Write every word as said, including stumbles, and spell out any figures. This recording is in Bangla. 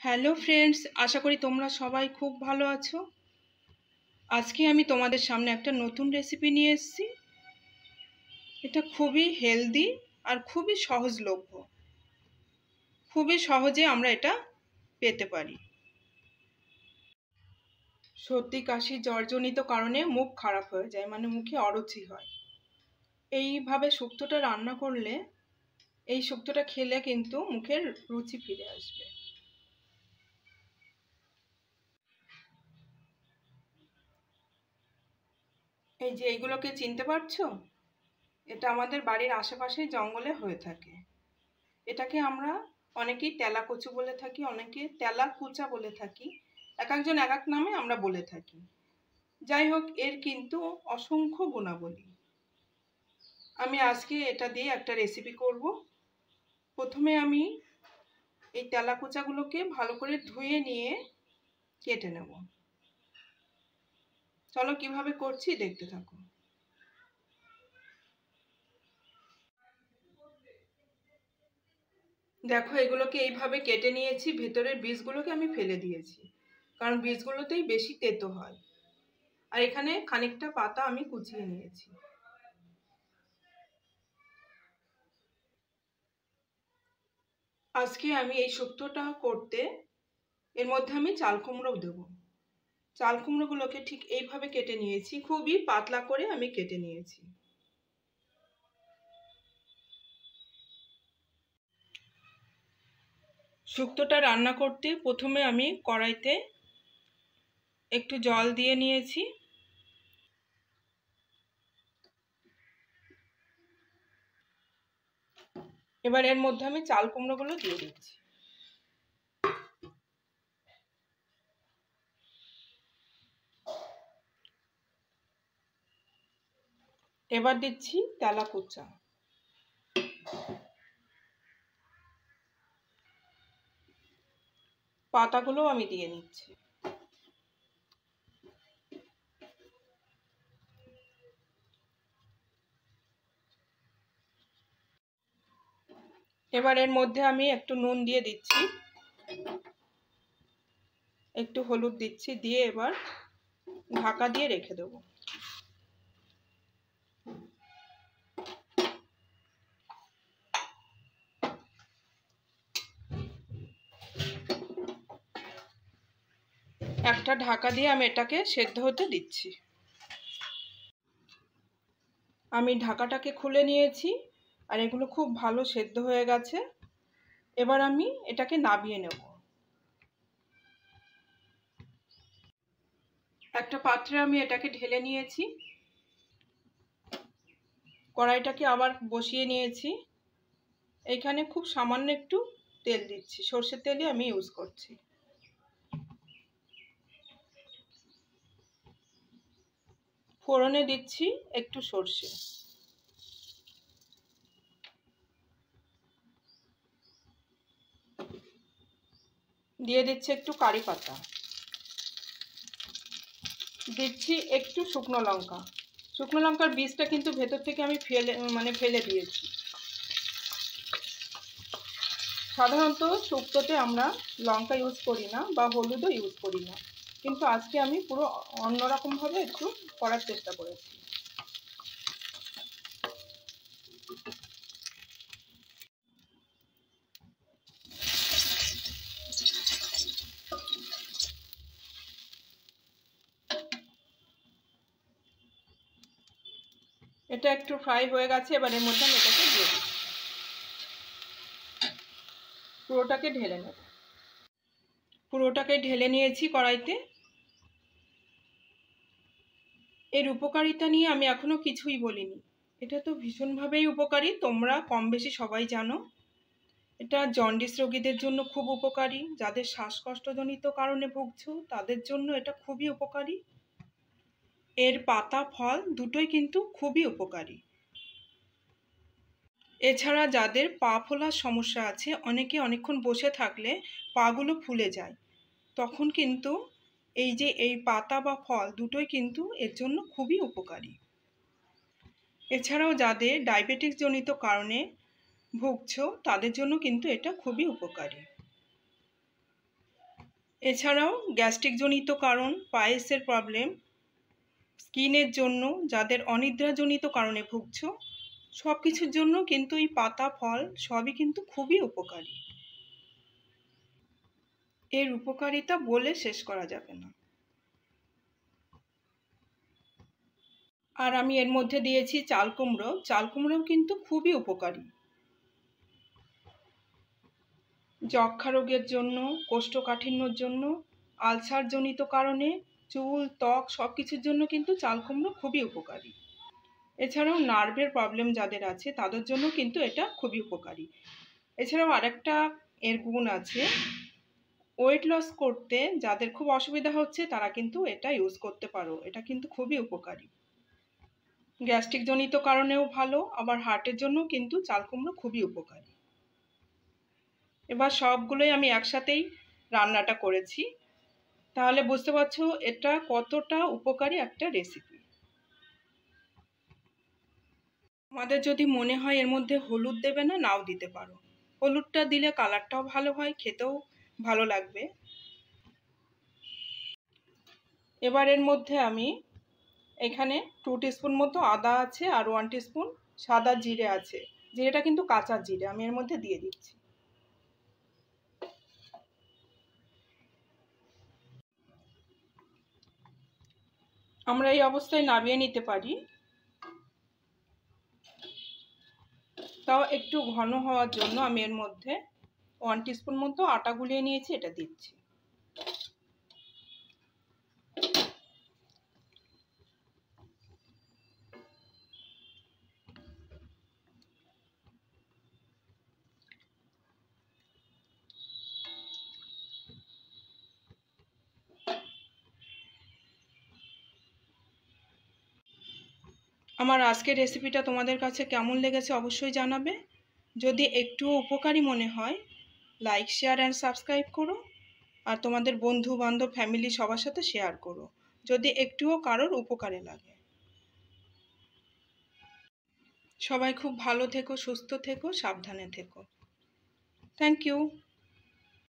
হ্যালো ফ্রেন্ডস, আশা করি তোমরা সবাই খুব ভালো আছো। আজকে আমি তোমাদের সামনে একটা নতুন রেসিপি নিয়ে এসেছি। এটা খুবই হেলদি আর খুবই সহজলভ্য। খুবই সহজে আমরা এটা পেতে পারি। সর্দি কাশি জ্বরজনিত কারণে মুখ খারাপ হয়ে যায়, মানে মুখে অরুচি হয়। এইভাবে শুক্তোটা রান্না করলে, এই শুক্তোটা খেলে কিন্তু মুখের রুচি ফিরে আসবে। এই যে এইগুলোকে চিনতে পারছো, এটা আমাদের বাড়ির আশেপাশেই জঙ্গলে হয়ে থাকে। এটাকে আমরা অনেকেই তেলা কচু বলে থাকি, অনেকে তেলা কুচা বলে থাকি, এক একজন এক এক নামে আমরা বলে থাকি। যাই হোক, এর কিন্তু অসংখ্য গুণাবলী। আমি আজকে এটা দিয়ে একটা রেসিপি করব। প্রথমে আমি এই তেলা কুচাগুলোকে ভালো করে ধুয়ে নিয়ে কেটে নেব। চলো কিভাবে করছি দেখতে থাকো। দেখো, এগুলোকে এইভাবে কেটে নিয়েছি, ভেতরের বীজগুলোকে আমি ফেলে দিয়েছি, কারণ বীজগুলোতেই বেশি তেতো হয়। আর এখানে খানিকটা পাতা আমি কুচিয়ে নিয়েছি। আজকে আমি এই শুক্তোটা করতে এর মধ্যে আমি চাল কুমড়ো দেবো। চাল কুমড়োগুলোকে ঠিক এইভাবে কেটে নিয়েছি, খুবই পাতলা করে আমি কেটে নিয়েছি। শুক্তোটা রান্না করতে প্রথমে আমি কড়াইতে একটু জল দিয়ে নিয়েছি। এবার এর মধ্যে আমি চাল কুমড়োগুলো দিয়ে দিচ্ছি। এবার দিচ্ছি তেলা কুচা। পাতাগুলো আমি দিয়ে নিচ্ছি। এবার এর মধ্যে আমি একটু নুন দিয়ে দিচ্ছি, একটু হলুদ দিচ্ছি, দিয়ে এবার ঢাকা দিয়ে রেখে দেবো। একটা ঢাকা দিয়ে আমি এটাকে সেদ্ধ হতে দিচ্ছি। আমি ঢাকাটাকে খুলে নিয়েছি, আর এগুলো খুব ভালো সেদ্ধ হয়ে গেছে। এবার আমি এটাকে নামিয়ে নেব। একটা পাত্রে আমি এটাকে ঢেলে নিয়েছি, কড়াইটাকে আবার বসিয়ে নিয়েছি। এইখানে খুব সামান্য একটু তেল দিচ্ছি, সর্ষের তেলই আমি ইউজ করছি। ফোড়নে দিচ্ছি একটু সর্ষে, দিয়ে দিচ্ছি একটু কারি পাতা, দিচ্ছি একটু শুকনো লঙ্কা। শুকনো লঙ্কার বীজটা কিন্তু ভেতর থেকে আমি ফেলে মানে ফেলে দিয়েছি। সাধারণত শুক্তোতে আমরা লঙ্কা ইউজ করি না বা হলুদও ইউজ করি না, কিন্তু আজকে আমি পুরো অন্যরকমভাবে একটু করার চেষ্টা করেছি। এটা একটু ফ্রাই হয়ে গেছে, এবার এর মধ্যে আমি এটাকে দিয়ে দিই, পুরোটাকে ঢেলে নেব। পুরোটাকে ঢেলে নিয়েছি কড়াইতে। এর উপকারিতা নিয়ে আমি এখনো কিছুই বলিনি। এটা তো ভীষণভাবেই উপকারী, তোমরা কম বেশি সবাই জানো। এটা জন্ডিস রোগীদের জন্য খুব উপকারী, যাদের শ্বাসকষ্টজনিত কারণে ভুগছো তাদের জন্য এটা খুবই উপকারী। এর পাতা ফল দুটোই কিন্তু খুবই উপকারী। এছাড়া যাদের পা ফোলার সমস্যা আছে, অনেকে অনেকক্ষণ বসে থাকলে পাগুলো ফুলে যায়, তখন কিন্তু এই যে এই পাতা বা ফল দুটোই কিন্তু এর জন্য খুবই উপকারী। এছাড়াও যাদের ডায়াবেটিস জনিত কারণে ভুগছো তাদের জন্য কিন্তু এটা খুবই উপকারী। এছাড়াও গ্যাস্ট্রিকজনিত কারণ, পাইলসের প্রবলেম, স্কিনের জন্য, যাদের অনিদ্রাজনিত কারণে ভুগছো, সব কিছুর জন্য কিন্তু এই পাতা ফল সবই কিন্তু খুবই উপকারী। এর উপকারিতা বলে শেষ করা যাবে না। আর আমি এর মধ্যে দিয়েছি চাল কুমড়ো। চাল কুমড়োও কিন্তু খুবই উপকারী যক্ষা রোগের জন্য, কোষ্ঠকাঠিন্যর জন্য, আলসারজনিত কারণে, চুল, ত্বক সব কিছুর জন্য কিন্তু চাল কুমড়ো খুবই উপকারী। এছাড়াও নার্ভের প্রবলেম যাদের আছে তাদের জন্য কিন্তু এটা খুবই উপকারী। এছাড়াও আরেকটা এর গুণ আছে, ওয়েট লস করতে যাদের খুব অসুবিধা হচ্ছে তারা কিন্তু এটা ইউজ করতে পারো। এটা কিন্তু খুবই উপকারী, গ্যাস্ট্রিক জনিত কারণেও ভালো, আবার হার্টের জন্য কিন্তু চাল কুমড়ো খুবই উপকারী। এবার সবগুলোই আমি একসাথেই রান্নাটা করেছি, তাহলে বুঝতে পারছো এটা কতটা উপকারী একটা রেসিপি। আমাদের যদি মনে হয় এর মধ্যে হলুদ দেবে না, নাও দিতে পারো। হলুদটা দিলে কালারটাও ভালো হয়, খেতেও ভালো লাগবে। এবার এর মধ্যে আমি এখানে টু টিস্পুন মতো আদা আছে আর ওয়ান টিস্পুন সাদা জিরে আছে। জিরেটা কিন্তু কাঁচা জিরে, আমি এর মধ্যে দিয়ে দিচ্ছি। আমরা এই অবস্থায় নামিয়ে নিতে পারি। তাও একটু ঘন হওয়ার জন্য আমি এর মধ্যে ওয়ান টিস্পুন মতো আটা গুলিয়ে নিয়েছি, এটা দিচ্ছি। আমার আজকের রেসিপিটা তোমাদের কাছে কেমন লেগেছে অবশ্যই জানাবে। যদি একটুও উপকারী মনে হয়, লাইক, শেয়ার অ্যান্ড সাবস্ক্রাইব করো। আর তোমাদের বন্ধু বান্ধব, ফ্যামিলি সবার সাথে শেয়ার করো যদি একটুও কারোর উপকারে লাগে। সবাই খুব ভালো থেকো, সুস্থ থেকো, সাবধানে থেকো। Thank you.